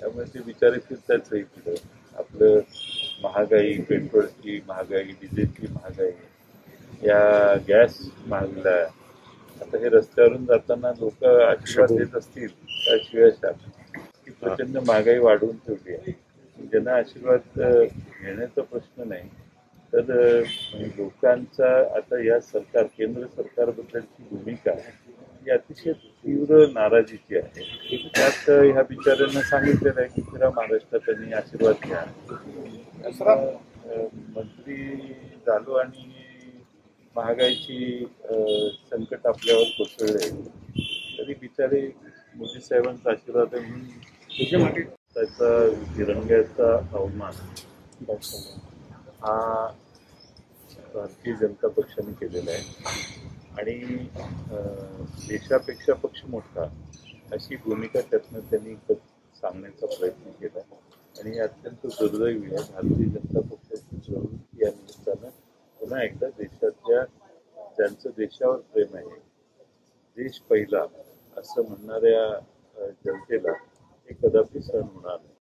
त्यामुळे ते बिचारे फिरतात सगळीकडे. आपलं महागाई, पेट्रोलची महागाई, डिझेलची महागाई, या गॅस महागला. आता हे रस्त्यावरून जाताना लोक आशीर्वाद देत असतील त्याशिवाय की प्रचंड महागाई वाढवून ठेवली आहे. ज्यांना आशीर्वाद घेण्याचा प्रश्न नाही, तर लोकांचा आता या केंद्र सरकारबद्दलची भूमिका ही अतिशय तीव्र नाराजीची आहे. त्यात ह्या बिचाऱ्यांना सांगितलेलं आहे की फिरा महाराष्ट्रात त्यांनी आशीर्वाद घ्या. मंत्री झालो आणि महागाईची संकट आपल्यावर कोसळले तरी बिचारे मोदी साहेबांचा आशीर्वाद आहे म्हणून त्याचा तिरंग्याचा अवमान हा भारतीय जनता पक्षाने केलेला आहे. आणि देशापेक्षा पक्ष मोठा अशी भूमिका त्यांनी सांगण्याचा प्रयत्न केला. आणि हे अत्यंत दुर्दैवी आहे. भारतीय जनता पक्षाची प्रवृत्ती या निमित्तानं पुन्हा एकदा देशातल्या ज्यांचं देशावर प्रेम आहे, देश पहिला असं म्हणणाऱ्या जनतेला हे कदापि सहन होणार नाही.